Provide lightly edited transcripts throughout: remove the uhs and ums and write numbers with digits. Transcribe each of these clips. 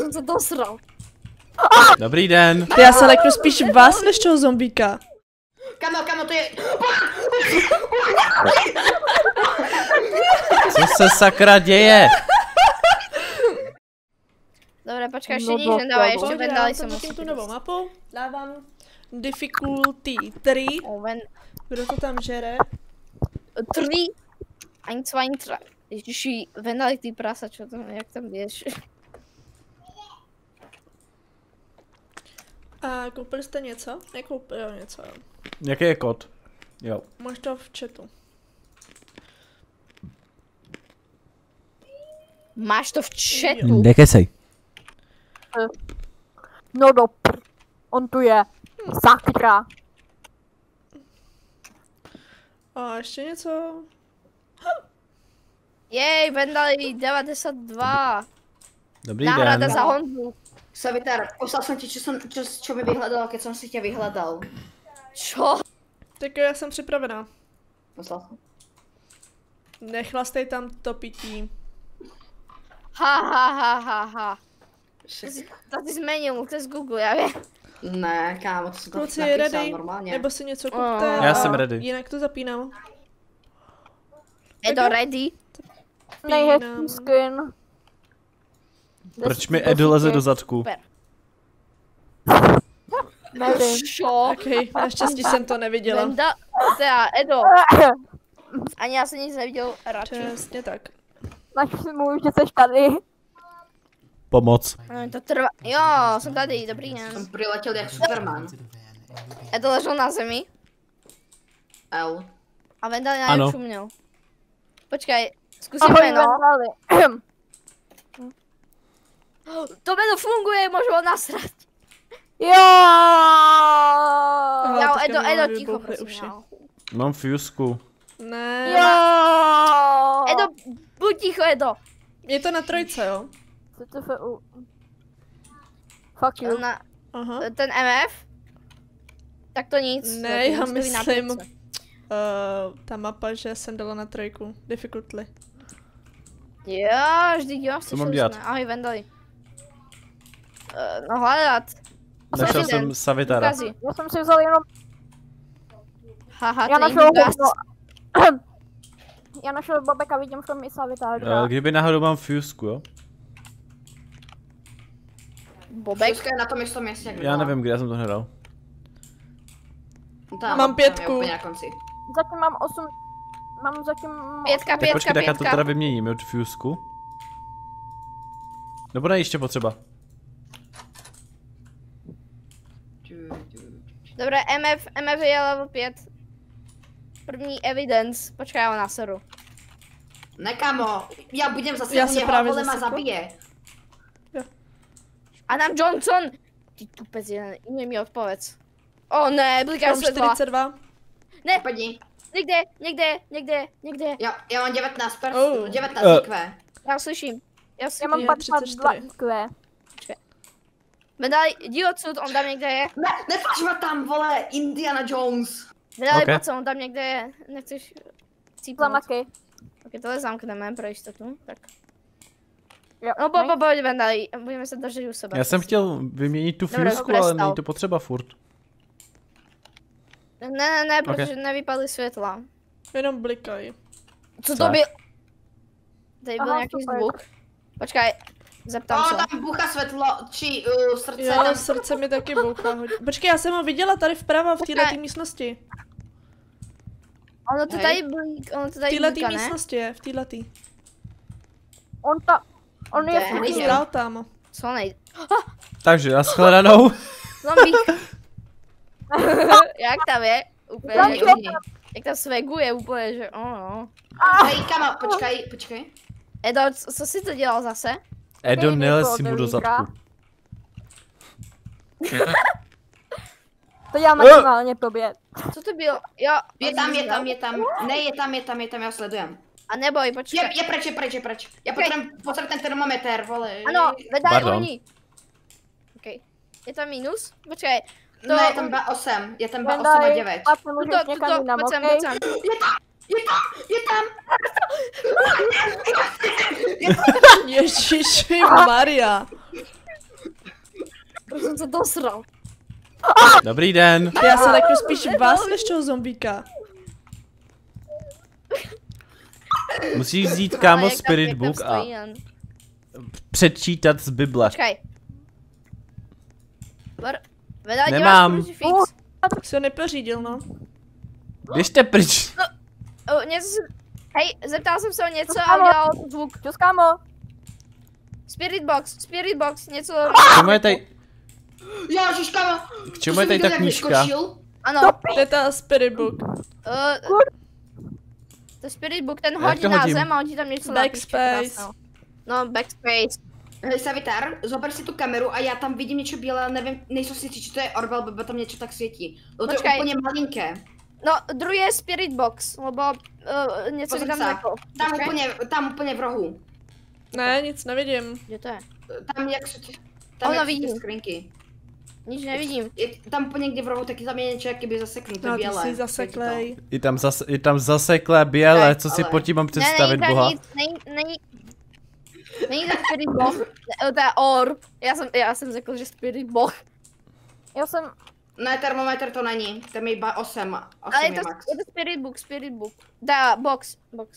jsem se dosral. Dobrý den. Ty, já se leknu spíš vás než toho zombíka. Kamo, to je... Co se sakra děje? Dobré, počkej, ještě nic nedávaj, ještě Vendali se musí. tu novou mapu, dávám difficulty 3. Kdo to tam žere? 3. Ein, zwei, drei. Ježiši, Vendali, ty prasa, čo tam, jak tam jdeš? A koupili jste něco? Nekoupili něco, jo. Jaký je kód? Jo. Máš to v chatu. Máš to v chatu? Nekesej. No on tu je. Sakra. A ještě něco? Jej, Vendali, 92. Dobrý Náhrada den. za honbu. Savitár, poslal jsem ti, čo mi vyhledal, keď som si tě vyhledal. Čo? Tak já jsem připravená. Poslal jsem. Nechlastej tam to pití. Ha. To ty zmenil, to je z Google, já vím. Ne, kámo, to jsem to Kluci, napísal ready? normálně. Nebo si něco kupte? Já jsem ready. Jinak to zapínám. Je to ready? Nejhezčí skin. Proč mi Edo leze do zadku? Super. Nevím. Čo? Okej, naštěstí jsem to neviděla. Venda, teda Edo. Ani já jsem nic neviděl radši. Přesně tak. Našmu, že seš tady. Pomoc. To trvá. Jo, jsem tady, dobrý den. Jsem přiletěl jak Superman. Edo ležel na zemi. L. A Vendali na Ano. něj čuměl. Počkej, zkusím Ahoj, jméno. Vendali. To jméno funguje, můžu ho nasrat. Jo. Já, teďka mi Edo, máme ticho, vybouchly prosím. uši. Já. Mám fusku. Ne. Jo. Edo, buď ticho, Edo. Je to na trojce, jo? CTFU. Fuck you. Aha. Ten MF? Tak to nic. Ne, to já stojí na myslím, pětce. ta mapa, že jsem dala na trojku. Difficultly. Jo, vždyť jo, Co mám dělat? Ahoj, Vendali. No hledat. Našel jsem Savitara. Důkazy. Já jsem si vzal jenom... Haha, Já to je našel důkaz. hovno. Já našel Bobeka, vidím v tom i Savitára. Kdyby náhodou mám fusku, jo? Bobek? Fuska je na tom jistom městě, jak Já nevím, kde já jsem to hledal. Tam, Mám 5. Tam je úplně na konci. Zatím mám 8... Mám zatím... Pětka, Tak počkej, tak já to pětka. teda vyměním od fusku. Nebo ne, ještě potřeba. Dobré, MF je level 5. První evidence. Počkej, já ho naseru. Ne, kámo, já budem zase Já u se něho, právě vole, ma zasekla. zabije. Adam Johnson! Ty tupec jeden, jiný mi odpověc. O ne, bliká Mám světla. 42. Ne, Pojdi. někde. Já mám 19 Oh. 19 IQ. Já slyším. Já mám Je 52 34. IQ. Vendali, jdi odsud, on tam někde je. Ne, neflaš ma tam, vole, Indiana Jones. Vendali, Okay. pojď se, on tam někde je. Nechceš cípnout. Zamaky. Ok, tohle zamkneme pro jistotu, tak. Jo, No pojď Vendali, budeme se držet u sebe. Já jsem chtěl vyměnit tu Dobré, fusku, dobré, ale stav. není to potřeba furt. Ne, protože nevypadly světla. Jenom blikají. Co to Tak. bylo? Tady byl Aha, nějaký super. zvuk. Počkej, zeptám se. Tam bucha světlo, či srdce, Jo, tam srdce mi taky bouchá hodně. Počkej, já jsem ho viděla tady vpravo v této místnosti. Ono to Hej. tady blík, ono to V tady této blíka, ne? místnosti je, v této. On je Kde? furt Nejde. Zdál tam. Co nejde? Takže, nashledanou. Zombík. Jak tam je? Úplně, Zombík. jak tam sveguje úplně, že no. Hej, kámo, počkej. Edo, co jsi to dělal zase? Edo, Hej, nelez jako si mu do Dolinka. zadku. To já maximálně tobě. Co to bylo? Jo. Je tam. Ne, je tam, já sledujem. A neboj, počkej. Je preč. Já potřebuji ten termometr, vole. Ano, vedaj Pardon. oni. Ok. Je tam minus? Počkej. To... Ne, je tam 8, je tam 8 a 9. Pak se můžeš někam jinam, pojď sem, okej? pojď sem. Je tam! Ježiši Maria. Už jsem se dosral. Dobrý den. Já se leknu spíš vás než toho zombíka. Musíš vzít, kámo, Spirit Book a přečítat z Bible. Počkej. Veda, Nemám. děláš krucifix? Tak si ho nepořídil, no. Běžte pryč. Něco si... Hej, zeptal jsem se o něco a udělal zvuk. Čus, kámo. Spirit box, něco... K čemu je tady, Ježiš, kámo. k čemu je tady ta knížka? Ano. To je ta Spirit Book. To Spirit book, ten Jak hodí to na hodím? zem a on ti tam něco Backspace. napíše krásného. No, backspace. Hej, Savitar, zober si tu kameru a já tam vidím něco bílé, ale nevím, nejsou si či to je orb, nebo tam něco tak světí. No to je Počkej. úplně malinké. No, druhý je Spirit box, lebo něco mi tam Pozor, řekl. Tam úplně v rohu. Ne, nic nevidím. Kde to je? Tam jak jsou tam Ono jak jsou vidím. ty skrinky. Nic nevidím. Je tam úplně někde v rohu, taky tam je něco jakoby zaseknuté, No, ty bělé. jsi zaseklej. Je tam zaseklé bělé, co si Ale- pod tím mám Ne, představit, není tam boha. nic, není tam Spirit box, to je orb. Já jsem řekl, že Spirit box. Já jsem... Ne, termometr to není, tam je iba 8 Ale je max. je to Spirit book. Da, box.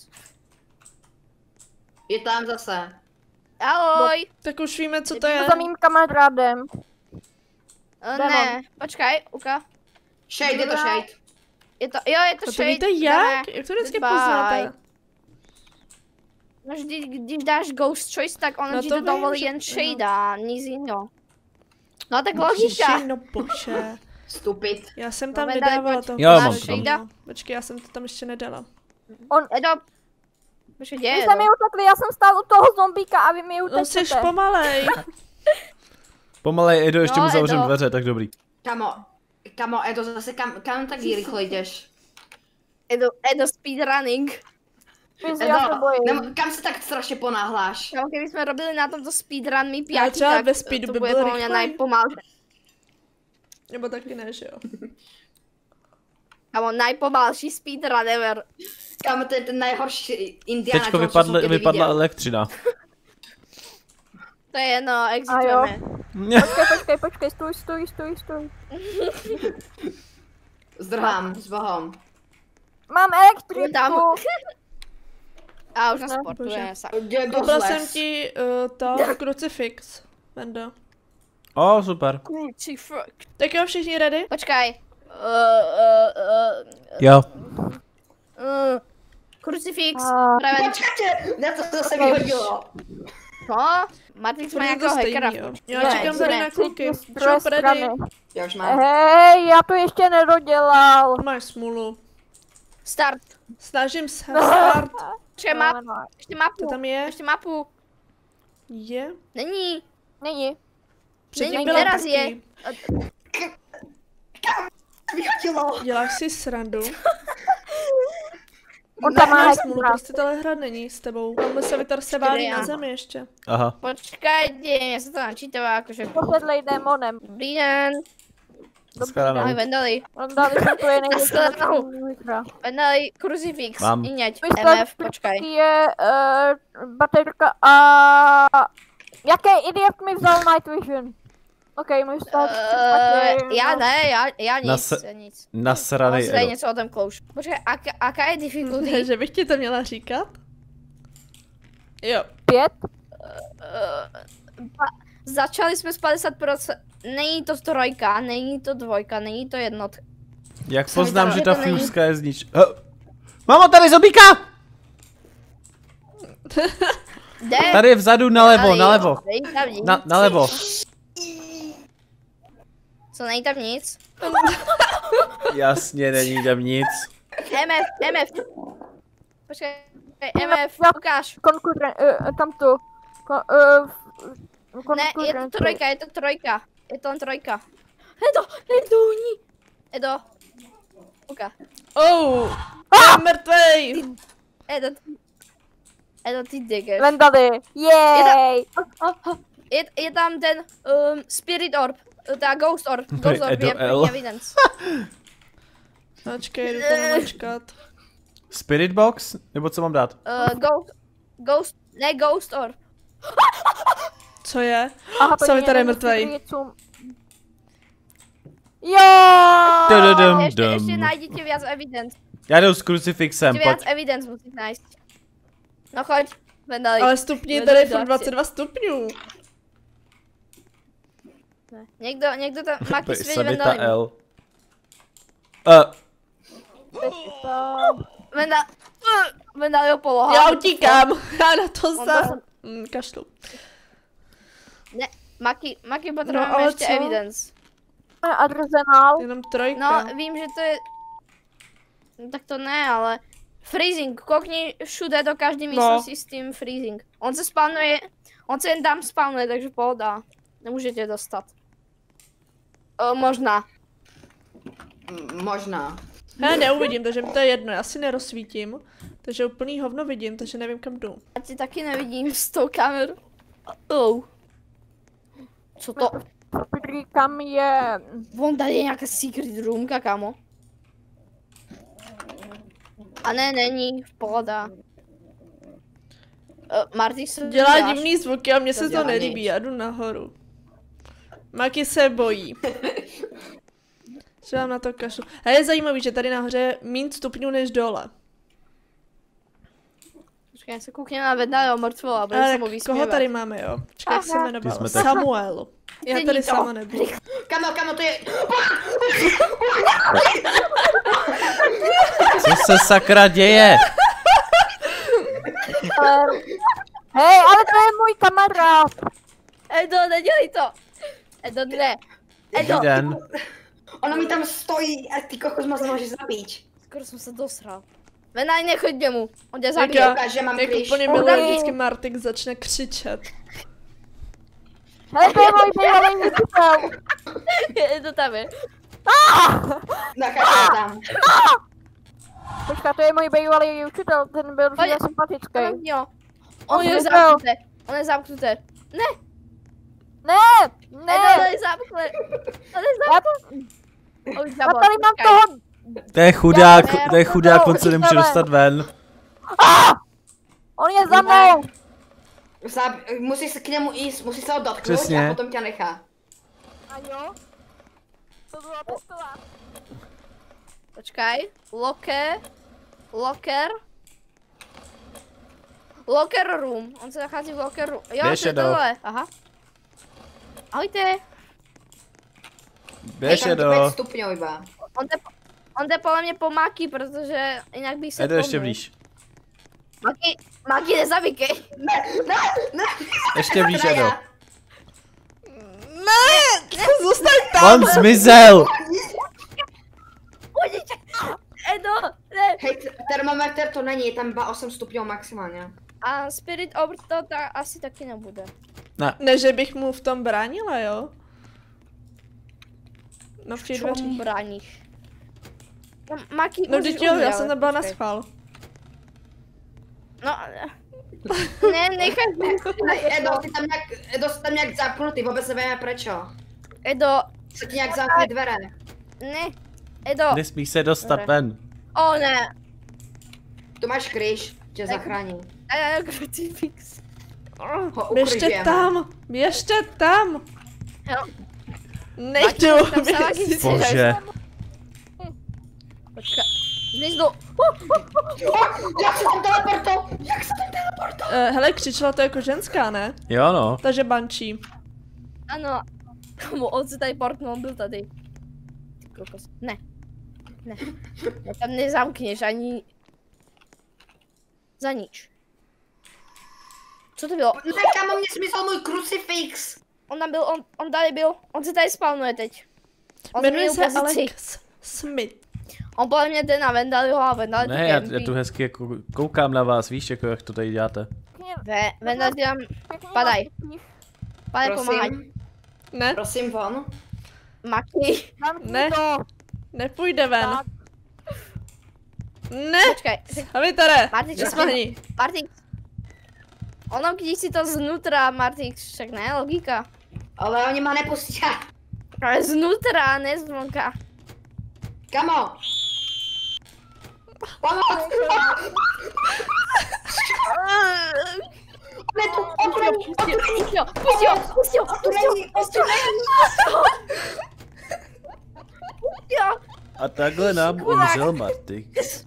Je tam zase. Ahoj. Tak už víme, co to je. Za mým kamarádem. Ne, počkej, uka. Shade, je to shade. Je to A to shade. víte jak? Jak to vždycky Goodbye. poznáte? No, když dáš ghost choice, tak ono No ti to to vím, dovolí že- jen shade a nic jiného. No tak logika. No bože. Stupid. Já jsem tam No, daj, nedávala pojď. toho. Jo, mám posledního. to tam. Počkej, já jsem to tam ještě nedala. Edo. Počkej, kde Vy je jste mi Edo? utekli, já jsem stál u toho zombíka a vy mi No jsi utečete. pomalej. Pomalej, Edo, ještě No, mu zavřem Edo. dveře, tak dobrý. Kamo, Edo, zase kam tak rychle jdeš? Edo speedrunning. Fizi, já se bojím. Kam se tak strašně ponáhláš? Jo, kdyby jsme robili na tomto speedrun my Ale pěti, třeba tak ve speedu to by bude bylo pro mě rychlej. najpomalší. Nebo taky ne, že jo. Kamo, najpomalší speedrun ever. Kámo, to je ten nejhorší Indiana Teďko Jones, co jsem kdy vypadla viděl. elektřina. To je jedno, exitujeme. Počkej, stůj. Zdrhám, s bohom. Mám Tam. elektriku. A už Ne, nasportujeme. Koupila jsem ti to krucifix, Vendo. O, super. Crucifix. Tak jo, všichni ready? Počkej. Jo. Krucifix. A- Praven. Počkejte, na to zase vyhodilo. Co? Matrix má Furt je to nějakého stejný, hackera. jo. Jo, Ne, čekám to tady ne. na kluky. Z druhé Šup, ready. strany. Já už mám. Hej, já to ještě nedodělal. Máš smůlu. Start. Snažím se, start. Ještě No, mapu. no, Ještě To mapu. tam je? Ještě mapu. Je? Není. Není. Předtím Není, byla teraz taky. je. Vyhodilo. Děláš si srandu? On tam má Máš smůlu, hackera. prostě tohle hra není s tebou. Tam se Vitor se válí já. na zemi ještě. Aha. Počkej, já se to načítala, jakože. Posedlej démonem. Dobrý den. Shledanou. Ahoj, Vendali. On dali jsem to je největší Nashledanou. hra. Vendali, krucifix. Mám. Iněť. Místo MF, počkej. je baterka a... Jaký idiot mi vzal Night Vision? Ok, můžu stát. Já ne, já nic, Nas- já nic. Nasranej Mám tady Edo. něco o tom klouš. Počkej, aká je difficulty? Že bych ti to měla říkat? Jo. 5? Začali jsme s 50%. Není to trojka, není to dvojka, není to jednotka. Jak Co poznám, mi to- že že ta to není- fůzka je znič... Mamo, tady zombíka! Jde. Tady je vzadu nalevo, Tady, nalevo. není tam nic. Nalevo. Co, není tam nic? Jasně, není tam nic. MF. Počkej, MF, ukáž. Konkurent, tam tu. Ne, je to trojka, je to trojka. Je to trojka. Edo, ní. Edo. Uka. Oh! Je mrtvej! Edo, ty digger. Vendali. Jej! Je tam ten Spirit Orb. Ta Ghost Orb. Ghost Orb Edo je L. první evidence. Počkej, jdu to načkat. Spirit box? Nebo co mám dát? Ghost Orb. Co je? Aha, to Sami je tady jeden z mrtvej. secretů Jo! Ještě najděte víc evidence. Já jdu s krucifixem, Ještě víc pojď. evidence musíte najít. No choď, Vendali. Ale stupně je tady furt 22 stupňů. Někdo tam Maki svět Sanita Vendali. L. Vendali ho poloha. Já utíkám, já na to On sám. Kašlu. Ne, Maki No, potřebujeme ale ještě co? evidence. Arsenal. Jenom trojka. No, vím, že to je... No, tak to ne, ale... Freezing, koukni všude do každé místnosti s tím freezing. On se spawnuje, on se jen tam spawnuje, takže pohoda. Nemůžete dostat. Možná. Možná. Já neuvidím, takže mi to je jedno, já si nerozsvítím. Takže úplný hovno vidím, takže nevím kam jdu. Já ti taky nevidím s tou kamerou. Oh. Co to? Kam je... Von tady je nějaká secret roomka, kamo. A ne, není, pohoda. Marty se Dělá děláš? divný zvuky a mně se to dělá nelíbí, nic. já jdu nahoru. Maki se bojí. Třeba na to kašlu. A je zajímavý, že tady nahoře je míň stupňů než dole. Počkej, já se koukněme na Vendaliho mrtvou a bude Ale se mu koho vysmívat. tady máme, jo? Počkej, jak se Aha. jmenoval? Ty jsme taky. Samuel. Já Není tady to. sama nebudu. Kamo, to je... Co se sakra děje? Hej, ale to je můj kamarád. Edo, nedělej to! Edo, ne. Edo, Dobrý den. Ona mi tam stojí a ty kokos ma nemůže zabít. skoro jsem se dosral. Vendali, nechoď domů, on tě Jak zabije. já, Ukáž, že mám jak kryš. úplně miluji, vždycky Martik začne křičet. Hej, to je můj bývalý učitel. Edo tam je. Nachází tam. Počkat, to je můj bývalý učitel, ten byl Pojď. vždy sympatický. Jo. On je byl. zamknuté. On je zamknuté. Ne, Ne, Edo, ne. on je zamknuté. On je zamknuté. On už Já zabol, tady mám počkej. toho... To je chudák, on se nemůže dostat ven. On je za mnou. Musíš se k němu jíst, musíš se ho dotknout Přesně. a potom tě nechá. A jo? To byla pistole. Počkej, locker room, on se nachází v locker room. Jo, Běž, to je Edo. tohle, aha. Ahojte, Běž, Je tam Edo. 5 stupňů iba. on jde podle mě po Maki, protože jinak bych se Edo, ještě pomůl. blíž. Maki, nezabíkej. Ještě blíž, Edo. Ne! Zůstaň tam! On zmizel! Ujdete. Edo, ne. Hej, termometr to není, je tam iba 8 stupňů maximálně. A Spirit Orb to asi taky nebude. Ne, že bych mu v tom bránila, jo? No v těch Čom dveřích. bráníš? No, Maki, No můžeš teď jo, já udělat, jsem nebyla na počkej. schvál. No, ne, nechaj Edo, Edo, jsi tam nějak zapnutý, vůbec nevíme prečo. Edo, Se ti nějak zamkly dvere. ne, Edo, Nesmíš se dostat Dobré. ven. o ne. Tu máš kryš, tě zachrání. Crucifix. Ho Běžte ukryžujeme. tam! Běžte tam! Jo. Nejdu! Tam se taky běžte. chci. Bože. Počkej. Zmizdu. Jak se tam teleportou? Jak se tam teleportou? Hele, křičela to jako ženská, ne? Jo no. Takže bančí. Ano. Komu on se tady portnul, on byl tady. Ty kokos. Ne. Ne. No, tam nezamkneš ani... Za nič. Co to bylo? Ne, kamo, mě smysl můj krucifix. On tam byl, on tady byl, on se tady spawnuje teď. On Jmenuje změnil se pozici. Alex Smith. On podle mě jde na Vendaliho a Vendali tu Ne, já campí. tu hezky jako koukám na vás, víš, jako jak to tady děláte. Vendali tam, padaj. Padaj, pomáhaj. Prosím, Ne, prosím von. Maki. ne, nepůjde ven. Tak. Ne, Počkej, Havitare, Martin, nesmahni. Martin. Ono, když si to znutra, Martin, však ne, logika. Ale oni ma nepustí. Ale znutra, ne zvonka. Kamo. Pomoc! On tu není, Pust ho, pust ho, pust ho, pust ho, pust ho. A takhle nám umřel Marty.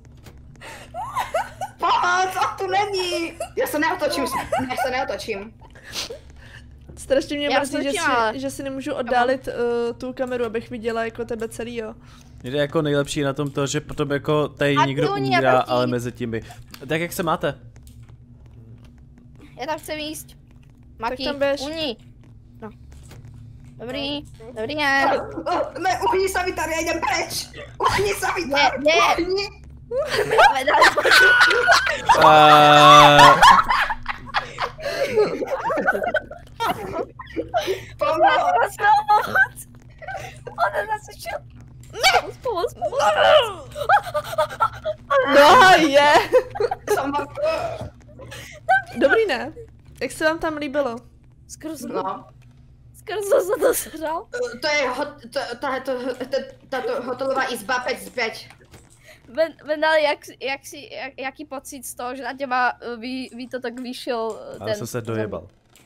Pomoc, on tu není! Já se neotočím. Strašně mě Já mrzí, slyším, ale- že si nemůžu oddálit tu kameru, abych viděla jako tebe celýho. Je jako nejlepší na tom to, že potom jako tady A někdo tu oni umírá, naproti. ale mezi tím by. Tak jak se máte? Já tam chci výjít. Maki, tam běž. uní. No. Dobrý den. Ne, uhni Savitar, já jdem preč! Uhni Savitar! Ne. Uhni! Pomoc! Ona zase šel. Pomoc. No je! Jsem vám... Dobrý ne? Jak se vám tam líbilo? Skoro jsem se to sral. To je tato hotelová izba 5 z 5. Vendali, jaký pocit z toho, že na těma ví to tak vyšel ten... Ale jsem se dojebal.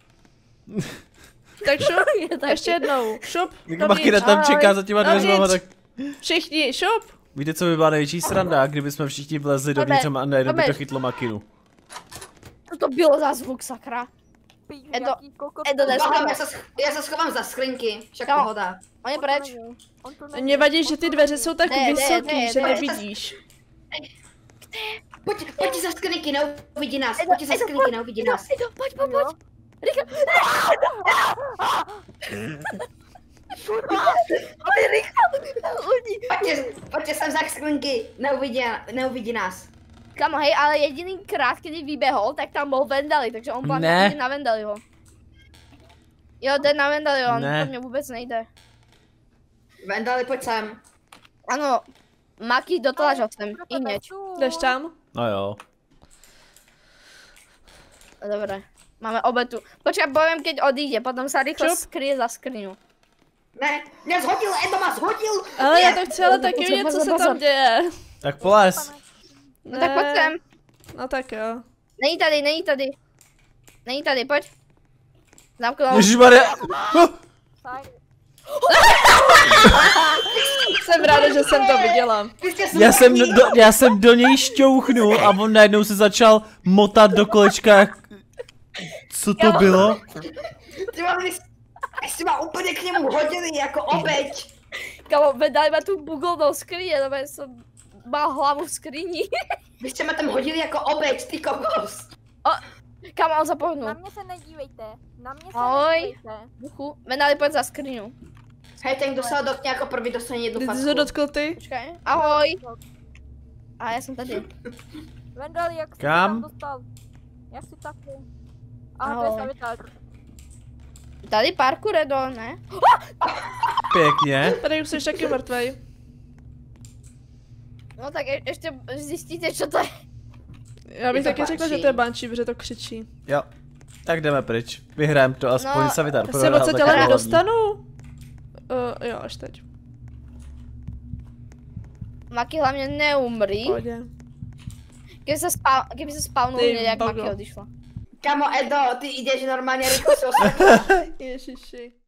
Tak šup, Je taky. ještě jednou. Šup, Jak Makina tam čeká za těma dveřma, tak... Všichni, šup! Víte, co by byla největší sranda, kdyby jsme všichni vlezli dovnitř a najednou by to chytlo Makinu. Co to bylo za zvuk, sakra? Edo, Já se schovám za skrinky, však Kámo. pohoda. on je preč. Mně vadí, že ty dveře jsou tak Ne, vysoký, že ne. nevidíš. Pojď za skrinky, neuvidí nás, pojď za skrinky, neuvidí nás. Edo, pojď. Rika. Pojďte sem za skrinky, neuvidí nás. Kamo, hej, ale jediný krát, kdy vyběhol, tak tam byl Vendali, takže on byl Ne. na Vendaliho. Jo, jde na Vendaliho, on Ne. to mě vůbec nejde. Vendali, pojď sem. Ano, Maki dotlačil jsem, i něč. Jdeš tam? No jo. Dobré, máme obetu. Počkej, povím, keď odíde, potom se rychle Čup. skryje za skriňu. Ne, mě zhodil, Edo má zhodil. Ale já Ne. to chci ale taky Pozor, vidět, co pozor, se tam pozor. děje. Tak polez. No tak pojď sem. No tak jo. Není tady, pojď. Zamknout. Ježišmarja. Jsem ráda, že jsem to viděla. Vy jste Já jsem do něj šťouchnul a on najednou se začal motat do kolečka jak... Co to bylo? Ty má úplně k němu hodili jako obeť. Kamo, Vendali má tu bugolnou skrině, nebo jsem má hlavu v skrini. Vy jste mě tam hodili jako obeť, ty kokos. Kam on Na zapohnul? mě se nedívejte. Na mě se Ahoj. nedívejte. Buchu, Vendali, pojď za skriňu. Hej, ten, kdo se ho dotkne jako první, dostane jednu Ty jsi se facku. dotkl ty? Počkej, ahoj. A já jsem tady. Vendali, jak jsi Kam? tam dostal? Jak jsi taky? Aha, to Ahoj. je Savitar. Tady parkour Edo, ne? Pěkně. Tady už jsi taky mrtvej. No tak ještě zjistíte, co to je. Já bych Je to taky řekla, že banshee. to je banshee, protože to křičí. Jo. Tak jdeme pryč. Vyhrajeme to aspoň No, Savitar. Já se moc tak ale hlavní. nedostanu. Jo, až teď. Maki hlavně neumří. Pohodě. Kdyby se spawnul Ty mě, jak bogo. Maki odišla. Kamo, Edo, ty jdeš normálně rychle se Ježiši.